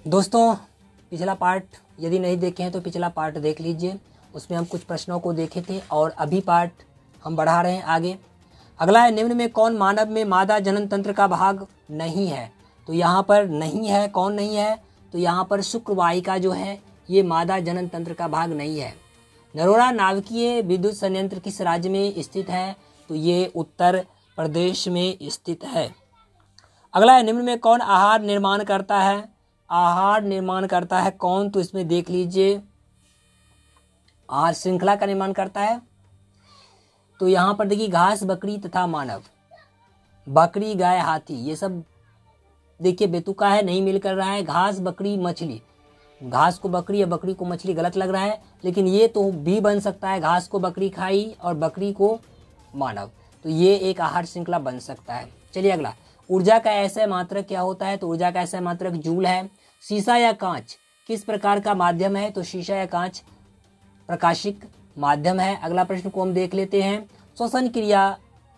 दोस्तों पिछला पार्ट यदि नहीं देखे हैं तो पिछला पार्ट देख लीजिए। उसमें हम कुछ प्रश्नों को देखे थे और अभी पार्ट हम बढ़ा रहे हैं आगे। अगला है, निम्न में कौन मानव में मादा जनन तंत्र का भाग नहीं है? तो यहाँ पर नहीं है, कौन नहीं है? तो यहाँ पर शुक्रवाहिका जो है ये मादा जनन तंत्र का भाग नहीं है। नरोरा नाभिकीय विद्युत संयंत्र किस राज्य में स्थित है? तो ये उत्तर प्रदेश में स्थित है। अगला है, निम्न में कौन आहार निर्माण करता है? आहार निर्माण करता है कौन? तो इसमें देख लीजिए, आहार श्रृंखला का निर्माण करता है। तो यहाँ पर देखिए, घास, बकरी तथा मानव। बकरी, गाय, हाथी, ये सब देखिए बेतुका है, नहीं मिल कर रहा है। घास, बकरी, मछली, घास को बकरी या बकरी को मछली गलत लग रहा है, लेकिन ये तो भी बन सकता है, घास को बकरी खाई और बकरी को मानव। तो ये एक आहार श्रृंखला बन सकता है। चलिए अगला, ऊर्जा का ऐसा मात्रक क्या होता है? तो ऊर्जा का ऐसा मात्रक जूल है। शीशा या कांच किस प्रकार का माध्यम है? तो शीशा या कांच प्रकाशिक माध्यम है। अगला प्रश्न को हम देख लेते हैं, श्वसन क्रिया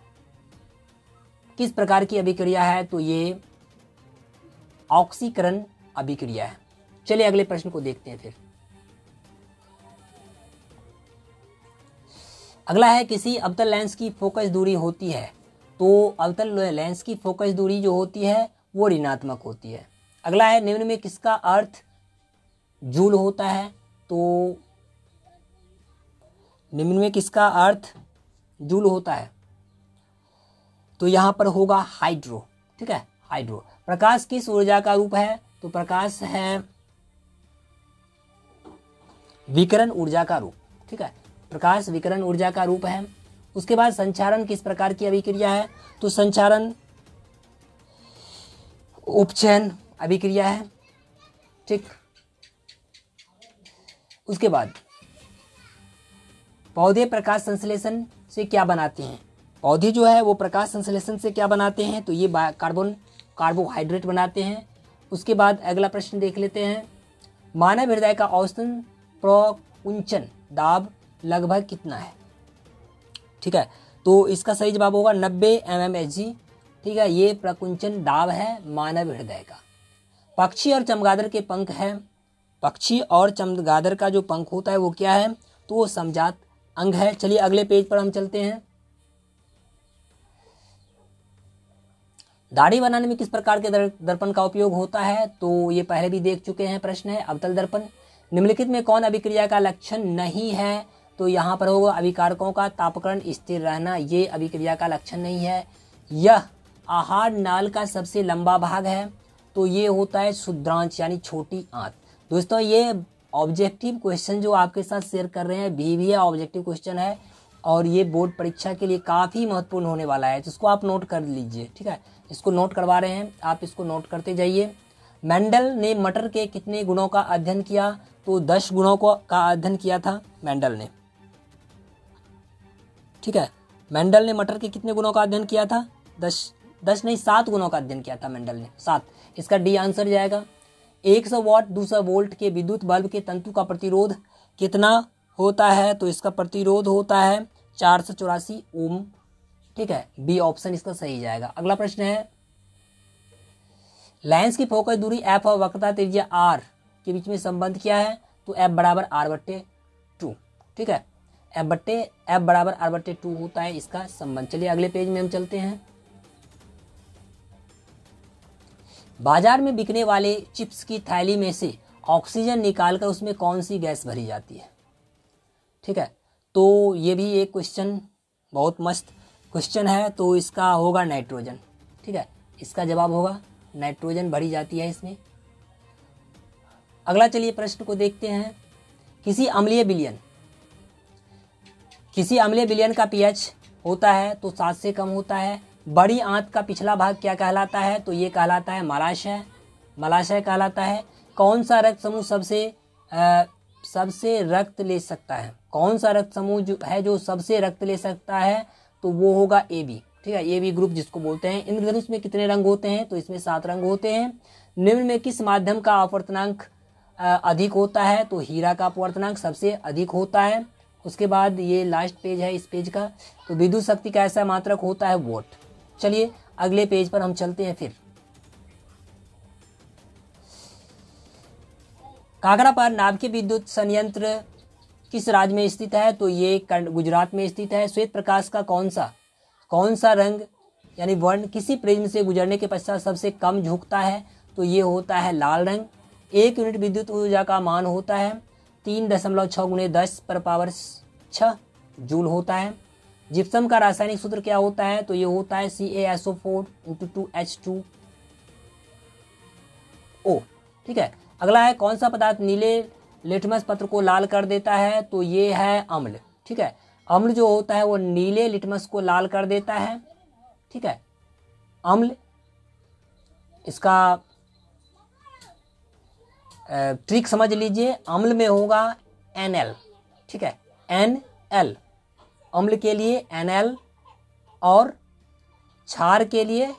किस प्रकार की अभिक्रिया है? तो ये ऑक्सीकरण अभिक्रिया है। चलिए अगले प्रश्न को देखते हैं फिर। अगला है, किसी अवतल लेंस की फोकस दूरी होती है। तो अवतल लेंस की फोकस दूरी जो होती है वो ऋणात्मक होती है। अगला है, निम्न में किसका अर्थ जूल होता है? तो निम्न में किसका अर्थ जूल होता है? तो यहां पर होगा हाइड्रो। ठीक है, हाइड्रो। प्रकाश किस ऊर्जा का रूप है? तो प्रकाश है विकिरण ऊर्जा का रूप। ठीक है, प्रकाश विकिरण ऊर्जा का रूप है। उसके बाद संचारण किस प्रकार की अभिक्रिया है? तो संचारण उपचयन अभिक्रिया है। ठीक, उसके बाद पौधे प्रकाश संश्लेषण से क्या बनाते हैं? पौधे जो है वो प्रकाश संश्लेषण से क्या बनाते हैं? तो ये कार्बोहाइड्रेट बनाते हैं। उसके बाद अगला प्रश्न देख लेते हैं, मानव हृदय का औसतन प्रकुंचन दाब लगभग कितना है? ठीक है, तो इसका सही जवाब होगा 90 mmHg। ठीक है, ये प्रकुंचन दाब है मानव हृदय का। पक्षी और चमगादड़ के पंख है। पक्षी और चमगादड़ का जो पंख होता है वो क्या है? तो वो समजात अंग है। चलिए अगले पेज पर हम चलते हैं। दाढ़ी बनाने में किस प्रकार के दर्पण का उपयोग होता है? तो ये पहले भी देख चुके हैं, प्रश्न है अवतल दर्पण। निम्नलिखित में कौन अभिक्रिया का लक्षण नहीं है? तो यहाँ पर होगा अभिकारकों का तापकरण स्थिर रहना, ये अभिक्रिया का लक्षण नहीं है। यह आहार नाल का सबसे लंबा भाग है। तो ये होता है शुद्रांश यानी छोटी आंत। दोस्तों ये ऑब्जेक्टिव क्वेश्चन जो आपके साथ शेयर कर रहे हैं भी ऑब्जेक्टिव क्वेश्चन है और ये बोर्ड परीक्षा के लिए काफ़ी महत्वपूर्ण होने वाला है, तो इसको आप नोट कर लीजिए। ठीक है, इसको नोट करवा रहे हैं, आप इसको नोट करते जाइए। मेंडल ने मटर के कितने गुणों का अध्ययन किया? तो 10 गुणों का अध्ययन किया था मेंडल ने। ठीक है, मेंडल ने मटर के कितने गुणों का अध्ययन किया था? 10 नहीं 7 गुणों का अध्ययन किया था मेंडल ने, 7। इसका डी आंसर जाएगा। 100 वाट 200 वोल्ट के विद्युत बल्ब के तंतु का प्रतिरोध कितना होता है? तो इसका प्रतिरोध होता है 484 ओम। ठीक है, बी ऑप्शन इसका सही जाएगा। अगला प्रश्न है, लेंस की फोकस दूरी एफ और वक्रता त्रिज्या आर के बीच में संबंध क्या है? तो एफ बराबर r/2। ठीक है, एफ बराबर r/2 होता है इसका संबंध। चलिए अगले पेज में हम चलते हैं। बाजार में बिकने वाले चिप्स की थैली में से ऑक्सीजन निकालकर उसमें कौन सी गैस भरी जाती है? ठीक है, तो ये भी एक क्वेश्चन बहुत मस्त क्वेश्चन है, तो इसका होगा नाइट्रोजन। ठीक है, इसका जवाब होगा नाइट्रोजन भरी जाती है इसमें। अगला चलिए प्रश्न को देखते हैं, किसी अम्लीय विलयन का पीएच होता है तो 7 से कम होता है। बड़ी आंत का पिछला भाग क्या कहलाता है? तो ये कहलाता है मलाशय कहलाता है। कौन सा रक्त समूह सबसे रक्त ले सकता है? कौन सा रक्त समूह जो सबसे रक्त ले सकता है? तो वो होगा AB। ठीक है, AB ग्रुप जिसको बोलते हैं। इंद्रधनुष में कितने रंग होते हैं? तो इसमें 7 रंग होते हैं। निम्न में किस माध्यम का अपवर्तनांक अधिक होता है? तो हीरा का अपवर्तनांक सबसे अधिक होता है। उसके बाद ये लास्ट पेज है इस पेज का, तो विद्युत शक्ति का ऐसा मात्रक होता है वोट। चलिए अगले पेज पर हम चलते हैं फिर। काकरापार नाभिकीय विद्युत संयंत्र किस राज्य में स्थित है? तो ये गुजरात में स्थित है। श्वेत प्रकाश का कौन सा रंग यानी वर्ण किसी प्रिज्म से गुजरने के पश्चात सबसे कम झुकता है? तो ये होता है लाल रंग। 1 यूनिट विद्युत ऊर्जा का मान होता है 3.6 × 10⁻⁶ जूल होता है। जिप्सम का रासायनिक सूत्र क्या होता है? तो ये होता है CaSO4 × 2H2O। ठीक है। अगला है कौन सा पदार्थ नीले लिटमस पत्र को लाल कर देता है? तो ये है अम्ल। ठीक है। अम्ल जो होता है वो नीले लिटमस को लाल कर देता है। ठीक है। अम्ल, इसका ट्रिक समझ लीजिए। अम्ल में होगा NL। ठीक है, NL अम्ल के लिए NL और क्षार के लिए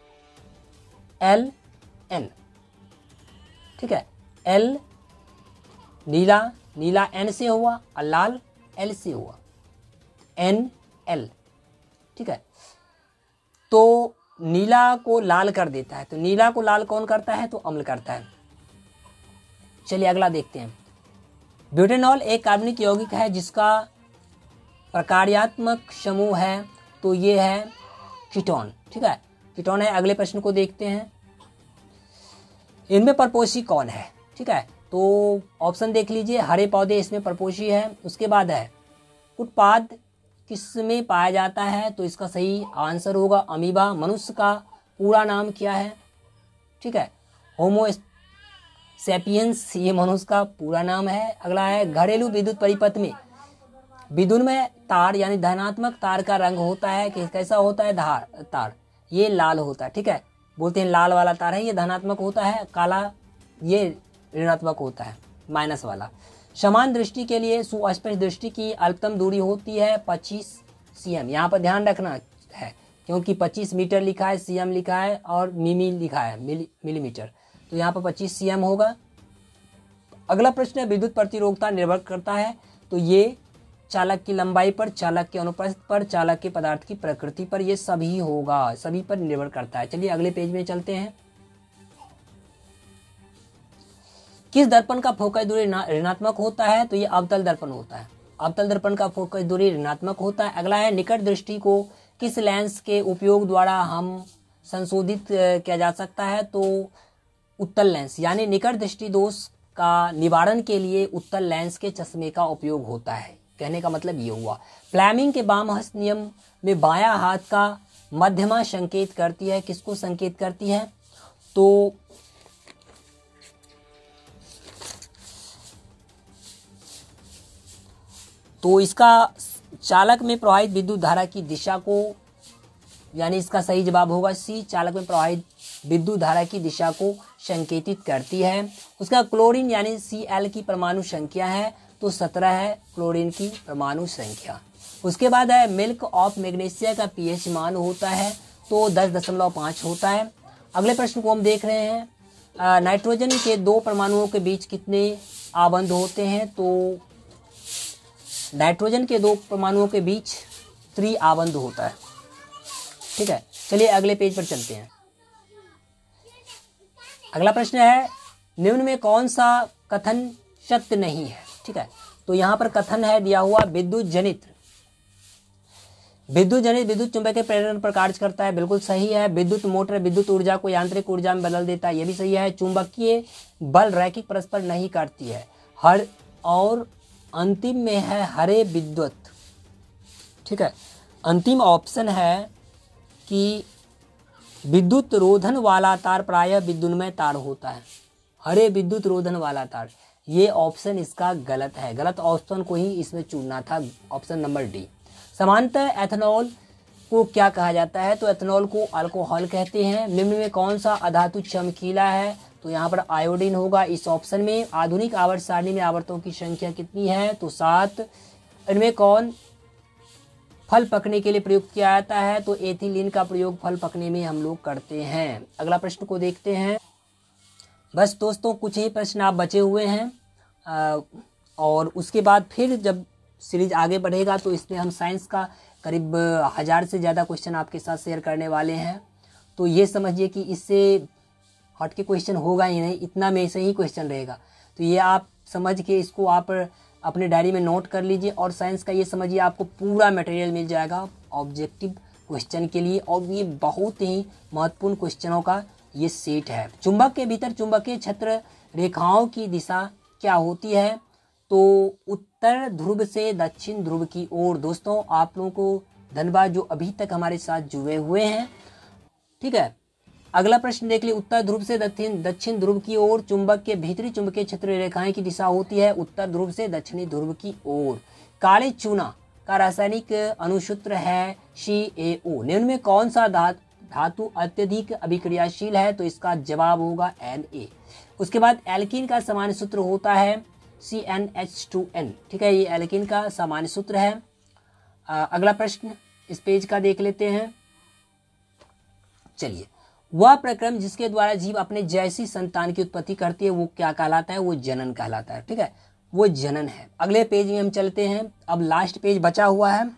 LN। ठीक है, L नीला N से हुआ और लाल L से हुआ, NL। ठीक है, तो नीला को लाल कर देता है। तो नीला को लाल कौन करता है? तो अम्ल करता है। चलिए अगला देखते हैं। ब्यूटेनॉल एक कार्बनिक यौगिक है जिसका प्रकार्यात्मक समूह है। तो ये है कीटोन। ठीक है, कीटोन है। अगले प्रश्न को देखते हैं। इनमें परपोषी कौन है? ठीक है, तो ऑप्शन देख लीजिए। हरे पौधे इसमें परपोषी है। उसके बाद है उत्पाद किसमें पाया जाता है? तो इसका सही आंसर होगा अमीबा। मनुष्य का पूरा नाम क्या है? ठीक है, होमो सैपियंस, ये मनुष्य का पूरा नाम है। अगला है घरेलू विद्युत परिपथ में विद्युत में तार यानी धनात्मक तार का रंग होता है कि कैसा होता है? तार ये लाल होता है। ठीक है, बोलते हैं लाल वाला तार है ये धनात्मक होता है, काला ये ऋणात्मक होता है, माइनस वाला। समान दृष्टि के लिए सुस्पष्ट दृष्टि की अल्पतम दूरी होती है 25 cm। यहाँ पर ध्यान रखना है क्योंकि 25 मीटर लिखा है, cm लिखा है और मिमी लिखा है, मिलीमीटर। तो यहाँ पर 25 cm होगा। अगला प्रश्न है विद्युत प्रतिरोधकता निर्भर करता है। तो ये चालक की लंबाई पर, चालक के अनुपस्थिति पर, चालक के पदार्थ की प्रकृति पर, ये सभी होगा, सभी पर निर्भर करता है। चलिए अगले पेज में चलते हैं। किस दर्पण का फोकस दूरी ऋणात्मक होता है? तो ये अवतल दर्पण होता है। अवतल दर्पण का फोकस दूरी ऋणात्मक होता है। अगला है निकट दृष्टि को किस लेंस के उपयोग द्वारा हम संशोधित किया जा सकता है? तो उत्तल लेंस यानी निकट दृष्टि दोष का निवारण के लिए उत्तल लेंस के चश्मे का उपयोग होता है। कहने का मतलब ये हुआ। फ्लेमिंग के वाम हस्त नियम में बायां हाथ का मध्यमा संकेत करती है। किसको संकेत करती है? तो इसका चालक में प्रवाहित विद्युत धारा की दिशा को, यानी इसका सही जवाब होगा सी, चालक में प्रवाहित विद्युत धारा की दिशा को संकेतित करती है। उसका क्लोरीन यानी Cl की परमाणु संख्या है तो 17 है क्लोरीन की परमाणु संख्या। उसके बाद है मिल्क ऑफ मैग्नीशिया का pH मान होता है तो 10.5 होता है। अगले प्रश्न को हम देख रहे हैं। नाइट्रोजन के 2 परमाणुओं के बीच कितने आबंध होते हैं? तो नाइट्रोजन के 2 परमाणुओं के बीच 3 आबंध होता है। ठीक है, चलिए अगले पेज पर चलते हैं। अगला प्रश्न है निम्न में कौन सा कथन सत्य नहीं है? ठीक है, तो यहाँ पर कथन है दिया हुआ विद्युत जनित विद्युत चुंबकीय प्रेरण पर कार्य करता है, बिल्कुल सही है। विद्युत मोटर विद्युत ऊर्जा को यांत्रिक ऊर्जा में बदल देता है, यह भी सही है। चुंबकीय बल रैखिक परस्पर नहीं काटती है। और अंतिम में है हरे विद्युत। ठीक है, अंतिम ऑप्शन है कि विद्युत रोधन वाला तार प्रायः विद्युन्मय तार होता है। हरे विद्युत रोधन वाला तार, ये ऑप्शन इसका गलत है। गलत ऑप्शन को ही इसमें चुनना था, ऑप्शन नंबर डी। सामान्यतः एथेनॉल को क्या कहा जाता है? तो एथेनॉल को अल्कोहल कहते हैं। निम्न में कौन सा अधातु चमकीला है? तो यहाँ पर आयोडीन होगा इस ऑप्शन में। आधुनिक आवर्त सारणी में आवर्तों की संख्या कितनी है? तो 7। इनमें कौन फल पकने के लिए प्रयुक्त किया जाता है? तो एथिलीन का प्रयोग फल पकने में हम लोग करते हैं। अगला प्रश्न को देखते हैं। बस दोस्तों कुछ ही प्रश्न आप बचे हुए हैं और उसके बाद फिर जब सीरीज आगे बढ़ेगा तो इसमें हम साइंस का करीब 1000 से ज़्यादा क्वेश्चन आपके साथ शेयर करने वाले हैं। तो ये समझिए कि इससे हट के क्वेश्चन होगा ही नहीं, इतना में से ही क्वेश्चन रहेगा। तो ये आप समझ के इसको आप अपने डायरी में नोट कर लीजिए। और साइंस का ये समझिए आपको पूरा मटेरियल मिल जाएगा ऑब्जेक्टिव क्वेश्चन के लिए, और ये बहुत ही महत्वपूर्ण क्वेश्चनों का ये सेट है। चुंबक के भीतर चुंबकीय क्षेत्र रेखाओं की दिशा क्या होती है? तो उत्तर ध्रुव से दक्षिण ध्रुव की ओर। दोस्तों आप लोगों को धन्यवाद जो अभी तक हमारे साथ जुड़े हुए हैं। ठीक है, अगला प्रश्न देख लिए। उत्तर ध्रुव से दक्षिण ध्रुव की ओर चुंबक के भीतरी चुंबकीय क्षेत्र रेखाएं की दिशा होती है उत्तर ध्रुव से दक्षिणी ध्रुव की ओर। काले चूना का रासायनिक अणुसूत्र है CaO। निम्न में कौन सा धातु अत्यधिक अभिक्रियाशील है? तो इसका जवाब होगा Na। उसके बाद एल्कीन का सामान्य सूत्र होता है CnH2n। ठीक है, ये एल्कीन का सामान्य सूत्र है। अगला प्रश्न इस पेज का देख लेते हैं। चलिए, वह प्रक्रम जिसके द्वारा जीव अपने जैसी संतान की उत्पत्ति करती है वो क्या कहलाता है? वो जनन कहलाता है। ठीक है, वो जनन है। अगले पेज में हम चलते हैं। अब लास्ट पेज बचा हुआ है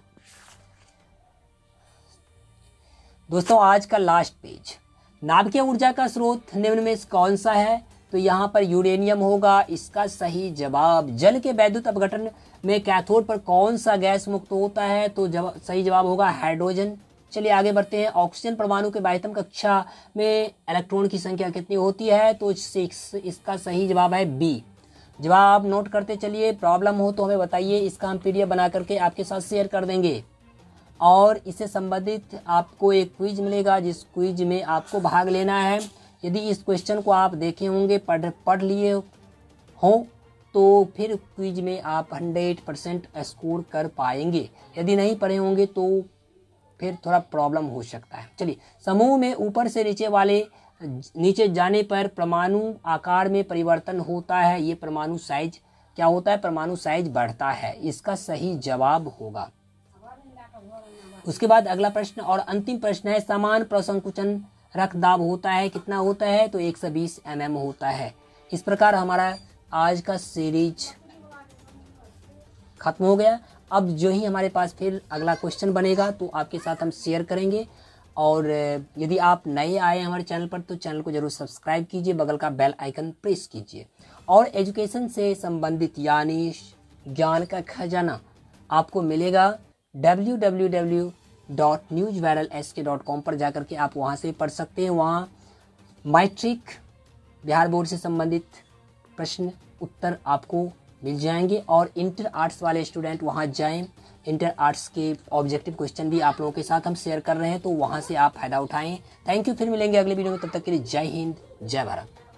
दोस्तों, आज का लास्ट पेज। नाभिकीय ऊर्जा का स्रोत निम्न में कौन सा है? तो यहाँ पर यूरेनियम होगा इसका सही जवाब। जल के वैद्युत अपघटन में कैथोड पर कौन सा गैस मुक्त होता है? तो सही जवाब होगा हाइड्रोजन। चलिए आगे बढ़ते हैं। ऑक्सीजन परमाणु के बाह्यतम कक्षा में इलेक्ट्रॉन की संख्या कितनी होती है? तो 6। इसका सही जवाब है B। जवाब नोट करते चलिए। प्रॉब्लम हो तो हमें बताइए, इसका हम PDF बना करके आपके साथ शेयर कर देंगे। और इससे संबंधित आपको एक क्विज मिलेगा, जिस क्विज में आपको भाग लेना है। यदि इस क्वेश्चन को आप देखे होंगे, पढ़ लिए हो, तो फिर क्विज में आप 100% स्कोर कर पाएंगे। यदि नहीं पढ़े होंगे तो फिर थोड़ा प्रॉब्लम हो सकता है। चलिए, समूह में ऊपर से नीचे जाने पर परमाणु आकार में परिवर्तन होता है। ये परमाणु साइज क्या होता है? परमाणु साइज बढ़ता है। इसका सही जवाब होगा। उसके बाद अगला प्रश्न और अंतिम प्रश्न है। समान प्रसंकुचन रक्तदाब होता है, कितना होता है? तो 120 mm होता है। इस प्रकार हमारा आज का सीरीज खत्म हो गया। अब जो ही हमारे पास फिर अगला क्वेश्चन बनेगा तो आपके साथ हम शेयर करेंगे। और यदि आप नए आए हमारे चैनल पर तो चैनल को जरूर सब्सक्राइब कीजिए, बगल का बेल आइकन प्रेस कीजिए। और एजुकेशन से संबंधित यानी ज्ञान का खजाना आपको मिलेगा www.newsviralsk.com पर जाकर के आप वहाँ से पढ़ सकते हैं। वहाँ मैट्रिक बिहार बोर्ड से संबंधित प्रश्न उत्तर आपको मिल जाएंगे। और इंटर आर्ट्स वाले स्टूडेंट वहाँ जाएं। इंटर आर्ट्स के ऑब्जेक्टिव क्वेश्चन भी आप लोगों के साथ हम शेयर कर रहे हैं, तो वहाँ से आप फायदा उठाएं। Thank you. फिर मिलेंगे अगले वीडियो में, तब तक के लिए जय हिंद, जय भारत।